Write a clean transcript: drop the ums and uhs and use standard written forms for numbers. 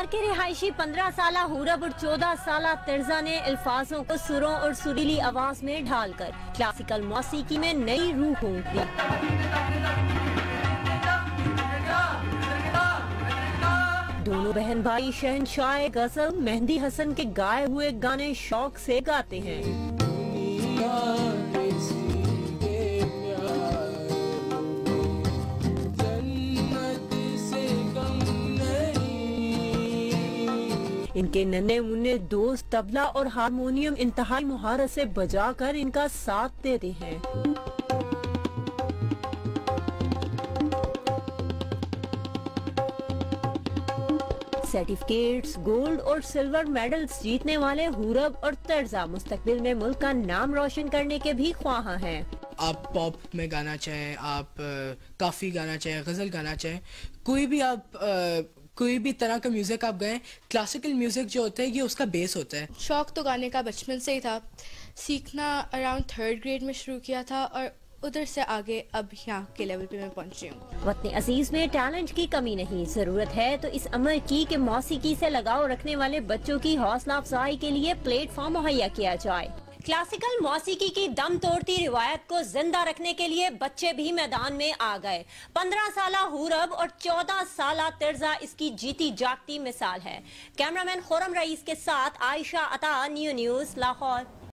के रिहायशी 15 साला होरब और 14 साला तिर्जा ने अल्फाजों को सुरों और सुरीली आवाज में ढालकर क्लासिकल मौसीकी में नई रूह फूंक दी। दोनों बहन भाई शहंशाह गजल मेहंदी हसन के गाए हुए गाने शौक से गाते हैं। इनके नन्हे मुन्ने दोस्त तबला और हारमोनियम इंतहाई मुहारत से बजाकर इनका साथ देते हैं। सर्टिफिकेट्स, गोल्ड और सिल्वर मेडल्स जीतने वाले होरब और तिर्जा मुस्तकबिल में मुल्क का नाम रोशन करने के भी ख्वाह हैं। आप पॉप में गाना चाहें, आप काफ़ी गाना चाहें, गज़ल गाना चाहें, कोई भी तरह का म्यूज़िक आप गाएं, क्लासिकल म्यूज़िक जो होता है ये उसका बेस होता है। शौक तो गाने का बचपन से ही था। सीखना अराउंड 3rd ग्रेड में शुरू किया था और उधर से आगे अब यहाँ के लेवल पे मैं पहुंची हूँ। वतन अजीज में टैलेंट की कमी नहीं, जरूरत है तो इस अमर की कि मौसीकी से लगाव रखने वाले बच्चों की हौसला अफजाई के लिए प्लेटफॉर्म मुहैया किया जाए। क्लासिकल मौसीकी की दम तोड़ती रिवायत को जिंदा रखने के लिए बच्चे भी मैदान में आ गए। 15 साला होरब और 14 साला तिर्जा इसकी जीती जागती मिसाल है। कैमरामैन खुरम रईस के साथ आयशा अता, न्यू न्यूज़, लाहौर।